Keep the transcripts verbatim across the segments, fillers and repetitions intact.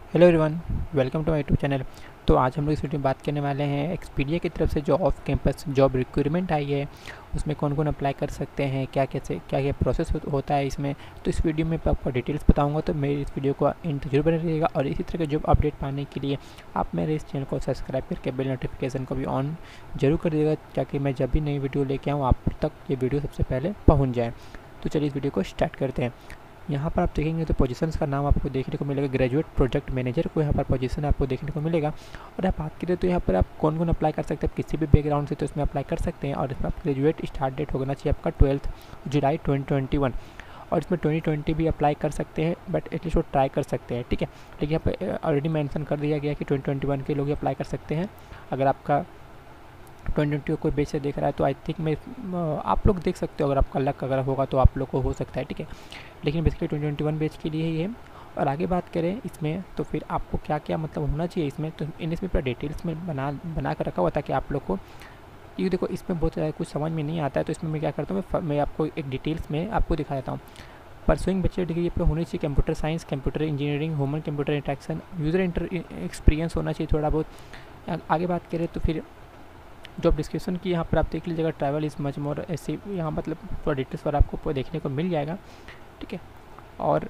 Hello everyone, welcome to my YouTube channel. तो आज हम लोग इस वीडियो में बात करने वाले हैं एक्सपीडिया की तरफ से जो ऑफ कैंपस जॉब रिक्रूटमेंट आई है, उसमें कौन कौन अप्लाई कर सकते हैं, क्या कैसे क्या क्या प्रोसेस हो, होता है इसमें। तो इस वीडियो में मैं आपको डिटेल्स बताऊंगा, तो मेरी इस वीडियो को एंड तक जरूर बने रहिएगा। और इसी तरह के जॉब अपडेट पाने के लिए आप मेरे इस चैनल को सब्सक्राइब करके बेल नोटिफिकेशन को भी ऑन जरूर कर दीजिएगा, ताकि मैं जब भी नई वीडियो लेके आऊँ आप तक ये वीडियो सबसे पहले पहुँच जाए। तो चलिए इस वीडियो को स्टार्ट करते हैं। यहाँ पर आप देखेंगे तो पोजीशंस का नाम आपको देखने को मिलेगा, ग्रेजुएट प्रोजेक्ट मैनेजर को यहाँ पर पोजीशन आपको देखने को मिलेगा। और आप बात करें तो यहाँ पर आप कौन कौन अप्लाई कर सकते हैं, किसी भी बैकग्राउंड से तो इसमें अप्लाई कर सकते हैं। और इसमें आप ग्रेजुएट स्टार्ट डेट होना चाहिए आपका ट्वेल्थ जुलाई ट्वेंटी ट्वेंटी वन, और इसमें ट्वेंटी ट्वेंटी भी अप्लाई कर सकते हैं, बट एटलीस्ट वो ट्राई कर सकते हैं, ठीक है। लेकिन यहाँ पर ऑलरेडी मेंशन कर दिया गया कि ट्वेंटी ट्वेंटी वन के लोग ही अप्लाई कर सकते हैं। अगर आपका ट्वेंटी ट्वेंटी कोई बेच से देख रहा है तो आई थिंक मैं आप लोग देख सकते हो, अगर आपका लक अगर होगा तो आप लोग को हो सकता है, ठीक है। लेकिन बेसिकली ट्वेंटी ट्वेंटी वन बेच के लिए ही है। और आगे बात करें इसमें तो फिर आपको क्या क्या मतलब होना चाहिए इसमें, तो इन इसमें पूरा डिटेल्स में बना बना कर रखा हुआ था कि आप लोग को ये देखो, इसमें बहुत ज़्यादा कुछ समझ में नहीं आता है। तो इसमें मैं क्या करता हूँ, मैं मैं आपको एक डिटेल्स में आपको दिखा देता हूँ। परसुइंग बैचलर डिग्री पर होनी चाहिए computer science, computer engineering, human computer interaction, user inter experience होना चाहिए थोड़ा बहुत। आगे बात करें तो फिर जॉब डिस्क्रिप्शन की यहाँ पर आप देख लीजिएगा, ट्रैवल इज़ मच मोर ऐसे यहाँ मतलब पूरा डिटेल्स पर आपको देखने को मिल जाएगा, ठीक है। और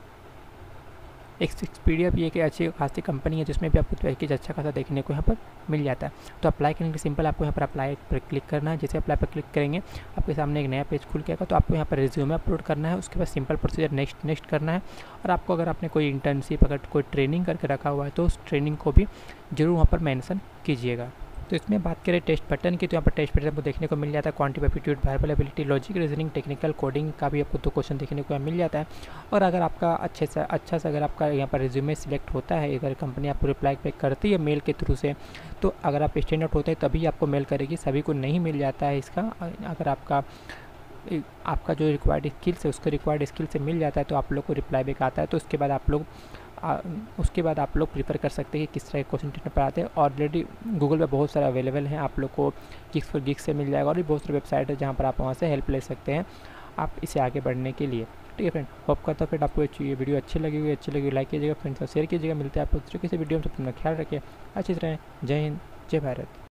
एक्सपीडिया भी एक अच्छी खासी कंपनी है जिसमें भी आपको पैकेज अच्छा खासा देखने को यहाँ पर मिल जाता है। तो अप्लाई करने के लिए सिंपल आपको यहाँ पर अप्लाई पर क्लिक करना है। जैसे अप्लाई पर क्लिक करेंगे आपके सामने एक नया पेज खुल के आएगा, तो आपको यहाँ पर रिज्यूमे अपलोड करना है। उसके बाद सिंपल प्रोसीजर नेक्स्ट नेक्स्ट करना है। और आपको अगर आपने कोई इंटर्नशिप अगर कोई ट्रेनिंग करके रखा हुआ है तो उस ट्रेनिंग को भी जरूर वहाँ पर मेंशन कीजिएगा। तो इसमें बात करें टेस्ट पैटर्न की, तो यहाँ पर टेस्ट पैटर्न आपको देखने को मिल जाता है, quantitative aptitude, verbal ability, logic reasoning, technical coding का भी आपको दो क्वेश्चन देखने को मिल जाता है। और अगर आपका अच्छे से अच्छा से अगर आपका यहाँ पर रिज्यूमे सिलेक्ट होता है, अगर कंपनी आपको रिप्लाई बैक करती है मेल के थ्रू से, तो अगर आप स्टैंड आउट होते हैं तभी आपको मेल करेगी, सभी को नहीं मिल जाता है इसका। अगर आपका आपका जो रिक्वायर्ड स्किल्स है उसको रिक्वायर्ड स्किल से मिल जाता है तो आप लोग को रिप्लाई बैक आता है। तो उसके बाद आप लोग आ, उसके बाद आप लोग प्रीफर कर सकते हैं कि किस तरह के क्वेश्चन टेस्ट पर आते हैं। ऑलरेडी गूगल पे बहुत सारे अवेलेबल हैं, आप लोग को गिग्स फॉर गिग्स से मिल जाएगा, और भी बहुत सारे वेबसाइट है जहाँ पर आप वहाँ से हेल्प ले सकते हैं आप इसे आगे बढ़ने के लिए, ठीक है फ्रेंड। होप करता हूँ फ्रेंड आपको ये वीडियो अच्छी लगी हुई अच्छी लगी लाइक कीजिएगा, फ्रेंड्स और शेयर कीजिएगा। मिलते हैं आप दूसरे किसी वीडियो में, तब तक ख्याल रखिए, अच्छी तरह। जय हिंद, जय भारत।